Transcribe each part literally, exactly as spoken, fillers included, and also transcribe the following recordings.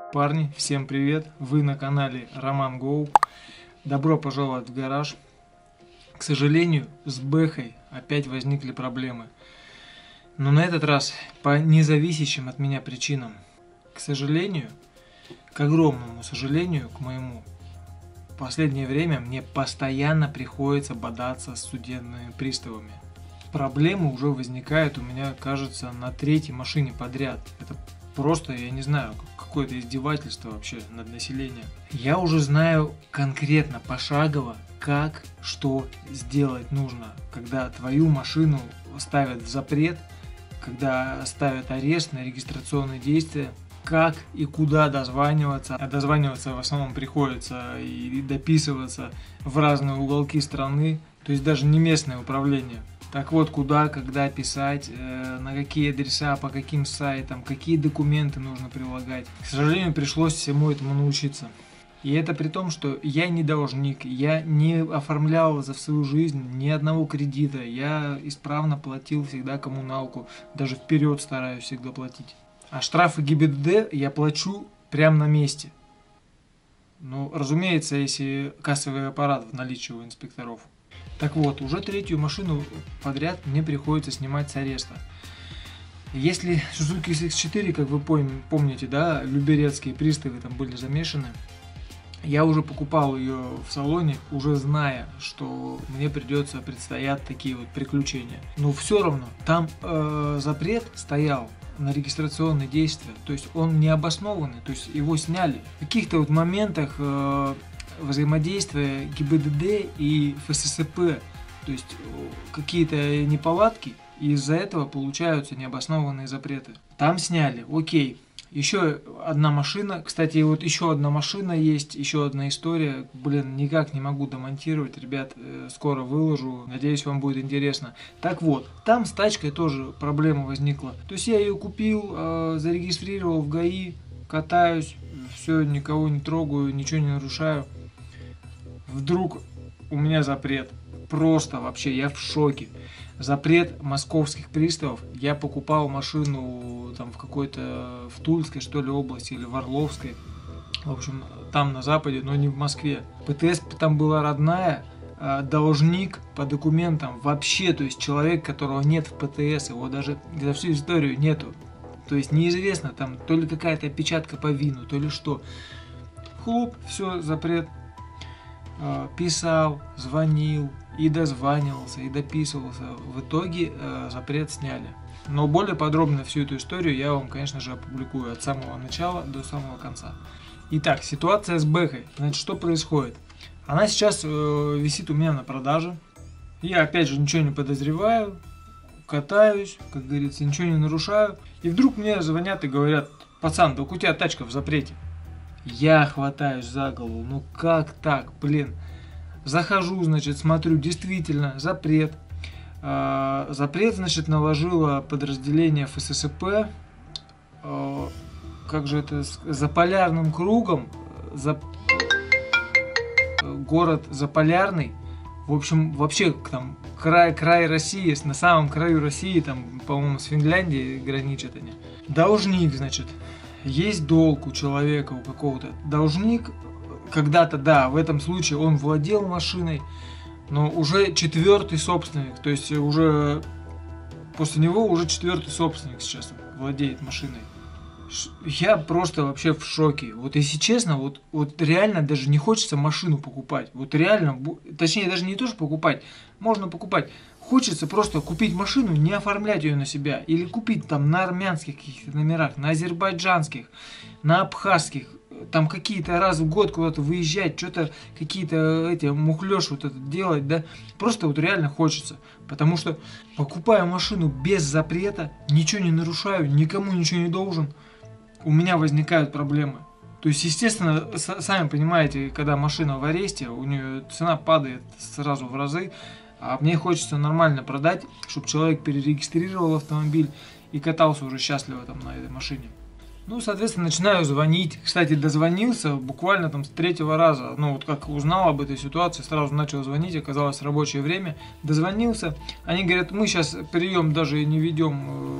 Парни, всем привет! Вы на канале Роман Гоу. Добро пожаловать в гараж. К сожалению, с Бэхой опять возникли проблемы. Но на этот раз по независящим от меня причинам. К сожалению, к огромному сожалению, к моему, в последнее время мне постоянно приходится бодаться с судебными приставами. Проблемы уже возникают у меня, кажется, на третьей машине подряд. Это просто, я не знаю, какое-то издевательство вообще над населением. Я уже знаю конкретно, пошагово, как, что сделать нужно, когда твою машину ставят в запрет, когда ставят арест на регистрационные действия, как и куда дозваниваться. А дозваниваться в основном приходится и дописываться в разные уголки страны, то есть даже не местное управление. Так вот, куда, когда писать, э, на какие адреса, по каким сайтам, какие документы нужно прилагать. К сожалению, пришлось всему этому научиться. И это при том, что я не должник, я не оформлял за свою жизнь ни одного кредита, я исправно платил всегда коммуналку, даже вперед стараюсь всегда платить. А штрафы ГИБДД я плачу прямо на месте. Ну, разумеется, если кассовый аппарат в наличии у инспекторов. Так вот, уже третью машину подряд мне приходится снимать с ареста. Если Suzuki икс икс четыре, как вы помните, да, люберецкие приставы там были замешаны, я уже покупал ее в салоне, уже зная, что мне придется, предстоят такие вот приключения. Но все равно, там э, запрет стоял на регистрационные действия, то есть он не обоснованный, то есть его сняли. В каких-то вот моментах э, взаимодействия ГИБДД и эф эс эс пэ, то есть какие-то неполадки, и из-за этого получаются необоснованные запреты. Там сняли, окей. Еще одна машина, кстати, вот еще одна машина есть, еще одна история, блин, никак не могу домонтировать, ребят, скоро выложу, надеюсь, вам будет интересно. Так вот, там с тачкой тоже проблема возникла, то есть я ее купил, зарегистрировал в ГАИ, катаюсь, все, никого не трогаю, ничего не нарушаю. Вдруг у меня запрет. Просто вообще я в шоке. Запрет московских приставов. Я покупал машину там в какой-то, в Тульской, что ли, области или в Орловской. В общем, там на западе, но не в Москве. пэ тэ эс там была родная. Должник по документам вообще, то есть человек, которого нет в пэ тэ эс, его даже за всю историю нету. То есть неизвестно, там то ли какая-то опечатка по ВИНу, то ли что. Хлоп, все, запрет. Писал, звонил и дозванивался, и дописывался. В итоге э, запрет сняли. Но более подробно всю эту историю я вам, конечно же, опубликую от самого начала до самого конца. Итак, ситуация с Бэхой. Значит, что происходит? Она сейчас э, висит у меня на продаже. Я, опять же, ничего не подозреваю, катаюсь, как говорится, ничего не нарушаю. И вдруг мне звонят и говорят: пацан, так у тебя тачка в запрете. Я хватаюсь за голову, ну как так, блин. Захожу, значит, смотрю, действительно, запрет. Э, запрет, значит, наложило подразделение эф эс эс пэ, э, как же это, за полярным кругом, за... город Заполярный. В общем, вообще, там, край, край России, на самом краю России, там, по-моему, с Финляндией граничат они. Должник, значит. Есть долг у человека, у какого-то. Должник, когда-то, да, в этом случае он владел машиной, но уже четвертый собственник, то есть уже после него уже четвертый собственник сейчас владеет машиной. Я просто вообще в шоке. Вот если честно, вот, вот реально даже не хочется машину покупать. Вот реально, точнее даже не то, что покупать, можно покупать. Хочется просто купить машину, не оформлять ее на себя. Или купить там на армянских каких-то номерах, на азербайджанских, на абхазских. Там какие-то раз в год куда-то выезжать, что-то какие-то эти мухлёж вот это делать, да. Просто вот реально хочется. Потому что покупаю машину без запрета, ничего не нарушаю, никому ничего не должен. У меня возникают проблемы. То есть, естественно, сами понимаете, когда машина в аресте, у нее цена падает сразу в разы. А мне хочется нормально продать, чтобы человек перерегистрировал автомобиль и катался уже счастливо там на этой машине. Ну, соответственно, начинаю звонить. Кстати, дозвонился буквально там с третьего раза. Ну, вот как узнал об этой ситуации, сразу начал звонить, оказалось рабочее время. Дозвонился. Они говорят: мы сейчас прием даже не ведем, ну,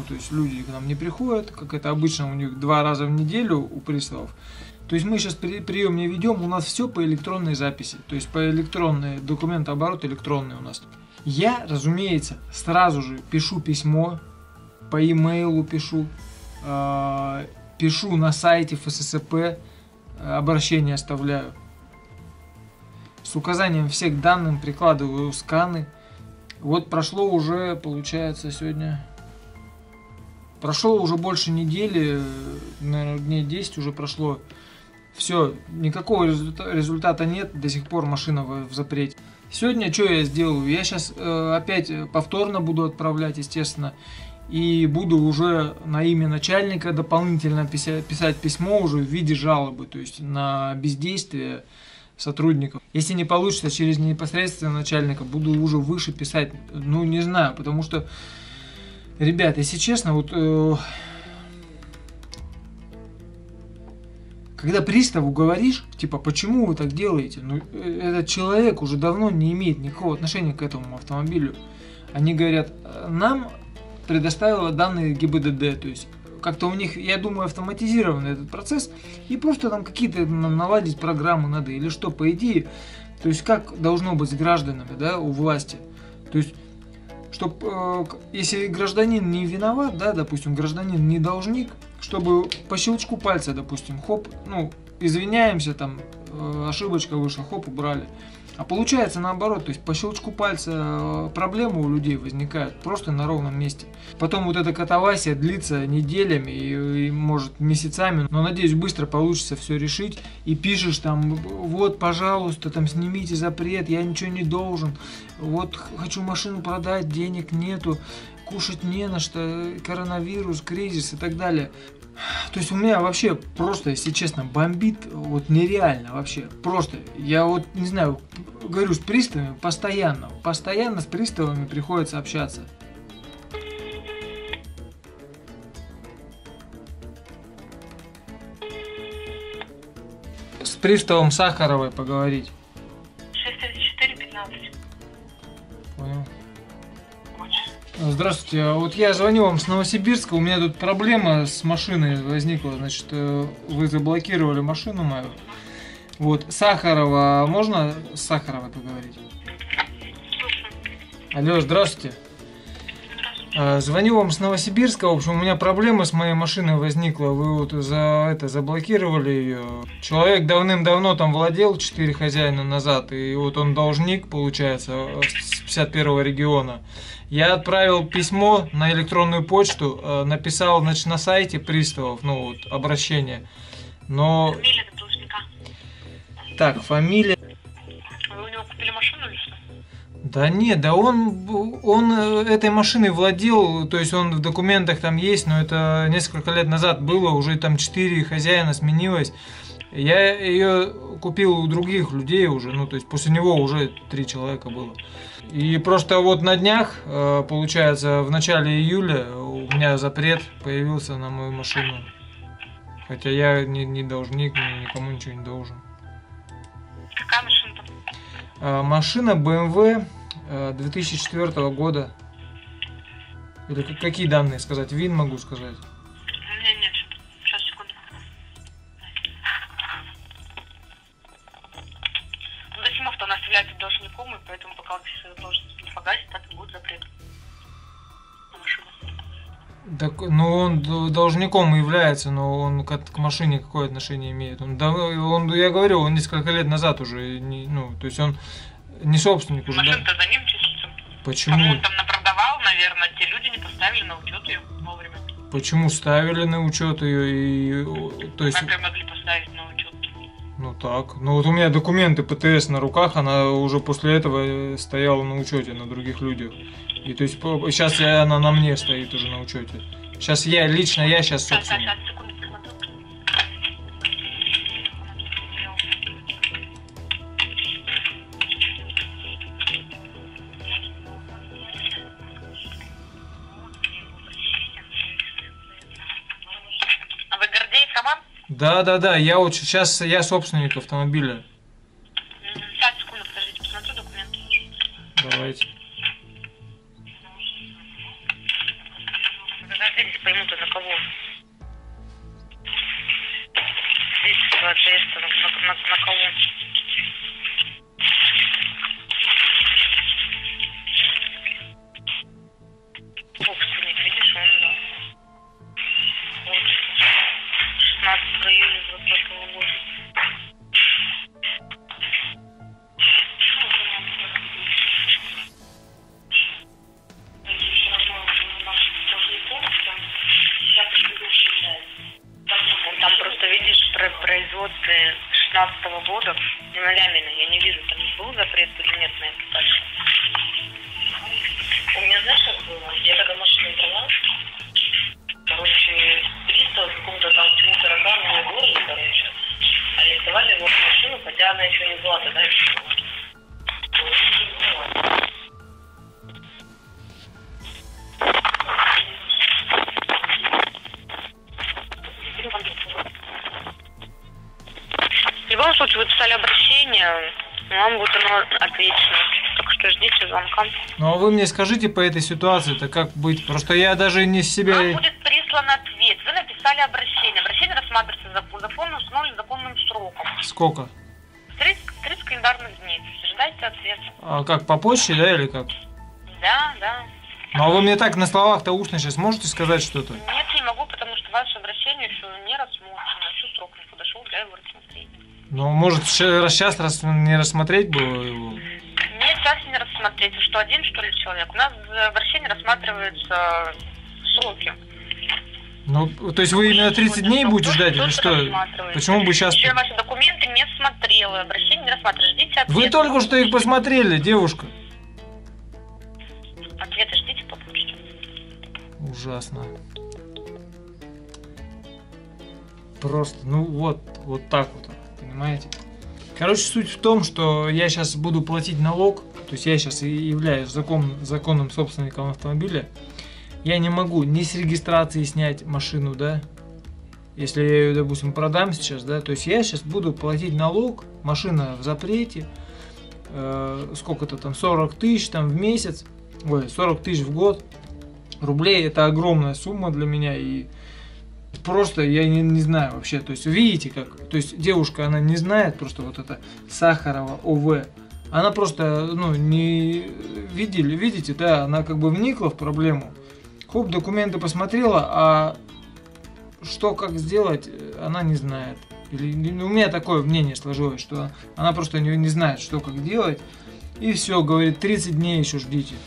то есть люди к нам не приходят, как это обычно у них два раза в неделю у приставов. То есть мы сейчас при, прием не ведем, у нас все по электронной записи, то есть по электронной, документооборот электронный у нас. Я, разумеется, сразу же пишу письмо, по e-mail пишу, э, пишу на сайте эф эс эс пэ, обращение оставляю. С указанием всех данных прикладываю сканы. Вот прошло уже, получается, сегодня... Прошло уже больше недели, наверное, дней десять уже прошло. Все, никакого результата, результата нет, до сих пор машина в, в запрете. Сегодня что я сделаю? Я сейчас э, опять повторно буду отправлять, естественно. И буду уже на имя начальника дополнительно писать, писать письмо уже в виде жалобы, то есть на бездействие сотрудников. Если не получится через непосредственно начальника, буду уже выше писать, ну не знаю, потому что, ребят, если честно, вот э, когда приставу говоришь, типа, почему вы так делаете, ну этот человек уже давно не имеет никакого отношения к этому автомобилю. Они говорят, нам предоставила данные гэ бэ дэ дэ, то есть как-то у них, я думаю, автоматизированный этот процесс, и просто там какие-то наладить программы надо, или что, по идее, то есть как должно быть с гражданами, да, у власти, то есть, чтобы, э, если гражданин не виноват, да, допустим, гражданин не должник, чтобы по щелчку пальца, допустим, хоп, ну, извиняемся, там, э, ошибочка вышла, хоп, убрали. А получается наоборот, то есть по щелчку пальца проблемы у людей возникают просто на ровном месте. Потом вот эта катавасия длится неделями и, и может месяцами, но надеюсь быстро получится все решить. И пишешь там, вот пожалуйста, там снимите запрет, я ничего не должен, вот хочу машину продать, денег нету, кушать не на что, коронавирус, кризис и так далее. То есть у меня вообще просто, если честно, бомбит вот нереально вообще. Просто, я вот не знаю, говорю с приставами постоянно. Постоянно с приставами приходится общаться. С приставом Сахаровой поговорить. шесть тридцать четыре пятнадцать. Понял. Здравствуйте, вот я звоню вам с Новосибирска, у меня тут проблема с машиной возникла, значит, вы заблокировали машину мою. Вот, Сахарова, можно с Сахаровой поговорить? Алло, здравствуйте. Здравствуйте. Звоню вам с Новосибирска, в общем, у меня проблема с моей машиной возникла, вы вот за это заблокировали ее. Человек давным-давно там владел, четыре хозяина назад, и вот он должник, получается, с пятьдесят первого региона. Я отправил письмо на электронную почту, э, написал, значит, на сайте приставов, ну вот, обращение, но... Фамилия должника. Так, фамилия... Вы у него купили машину или что? Да нет, да он, он этой машиной владел, то есть он в документах там есть, но это несколько лет назад было, уже там четыре хозяина сменилось. Я ее купил у других людей уже, ну то есть после него уже три человека было. И просто вот на днях, получается, в начале июля у меня запрет появился на мою машину. Хотя я не, не должник, никому ничего не должен. Какая машина-то? Машина бэ эм вэ две тысячи четвёртого года. Или какие данные сказать? ВИН могу сказать. Нет, нет, сейчас, секунду. Ну, Досимов-то у нас является должником, и поэтому пока должность не погасит, так и будет запрет на машину. Так, ну он должником является, но он к, к машине какое отношение имеет? Он, он, я говорю, он несколько лет назад уже, не, ну, то есть он не собственник уже. Машина-то да? За ним числится. Почему? Кому он там напродавал, наверное, те люди не поставили на учет ее вовремя. Почему ставили на учет ее и, то есть? Как ее могли поставить на учет? Ну так, ну вот у меня документы пэ тэ эс на руках, она уже после этого стояла на учете на других людях. И то есть сейчас она на мне стоит уже на учете. Сейчас я, лично я сейчас собственно. Сейчас, сейчас, секунду, посмотрю. А вы Гордеев Роман? Да, да, да, я вот сейчас я собственник автомобиля. Сейчас, секунду, подождите, посмотрю документы. Давайте. Вы Гордеев соответственно, на, на, на кого? Собственник, видишь, он, да. Вот. шестнадцатого июля двадцатого года. Там просто, видишь, про производстве шестнадцатого года нулями, я не вижу, там был запрет или нет на это дальше. У меня, знаешь, как было? Я когда машину брала, короче, пристав в каком-то там чему-то роганном городе, короче, арестовали его машину, хотя она еще не была тогда еще. В любом случае, вы писали обращение, вам будет оно отвечено. Так что ждите звонка. Ну а вы мне скажите по этой ситуации-то как быть? Просто я даже не с себя... Вам будет прислан ответ. Вы написали обращение. Обращение рассматривается за законным, установленным законным сроком. Сколько? тридцать, тридцать календарных дней. Ждайте ответа. А как, по почте, да, или как? Да, да. Ну а вы мне так на словах-то устно сейчас можете сказать что-то? Нет, не могу, потому что ваше обращение еще не рассмотрено. Еще срок не подошел для его рассмотрения. Ну, может, сейчас раз не рассмотреть было его? Нет, сейчас не рассмотреть. Вы что, один, что ли, человек? У нас в обращении рассматриваются сроки. Ну, то есть вы именно тридцать дней будете ждать или что? Почему бы сейчас... Еще ваши документы не смотрела, обращение не рассматриваю. Ждите ответа. Вы только что их посмотрели, девушка. Ответы ждите по почте. Ужасно. Просто, ну вот, вот так вот, понимаете? Короче, суть в том, что я сейчас буду платить налог, то есть я сейчас и являюсь закон, законным собственником автомобиля. Я не могу ни с регистрации снять машину, да, если я ее, допустим, продам сейчас, да, то есть я сейчас буду платить налог, машина в запрете, э, сколько-то там, сорок тысяч там в месяц, ой, сорок тысяч в год рублей, это огромная сумма для меня, и просто я не, не знаю вообще, то есть видите как, то есть девушка, она не знает просто вот это Сахарова ОВ, она просто, ну, не видели, видите, да, она как бы вникла в проблему, хоп, документы посмотрела, а что, как сделать, она не знает. Или, у меня такое мнение сложилось, что она просто не, не знает, что, как делать, и все, говорит, тридцать дней еще ждите.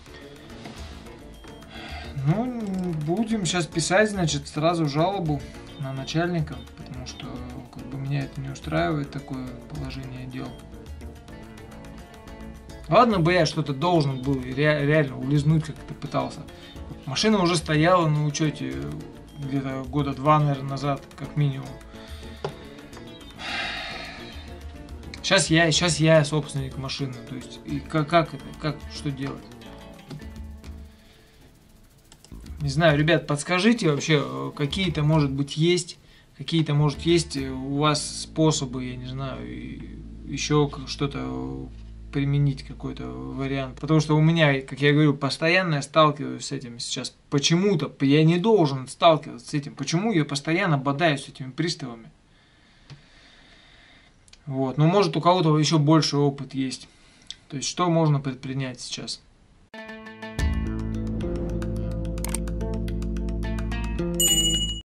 Ну, будем сейчас писать, значит, сразу жалобу на начальника, потому что как бы меня это не устраивает, такое положение дел. Ладно бы я что-то должен был ре реально улизнуть, как-то пытался. Машина уже стояла на учете где-то года два, наверное, назад, как минимум. Сейчас я, сейчас я собственник машины, то есть и как, как это, как, что делать? Не знаю, ребят, подскажите вообще, какие-то, может быть, есть, какие-то, может, есть у вас способы, я не знаю, еще что-то применить, какой-то вариант. Потому что у меня, как я говорю, постоянно я сталкиваюсь с этим сейчас. Почему-то я не должен сталкиваться с этим. Почему я постоянно бодаюсь с этими приставами? Вот. Но может у кого-то еще больше опыт есть. То есть что можно предпринять сейчас?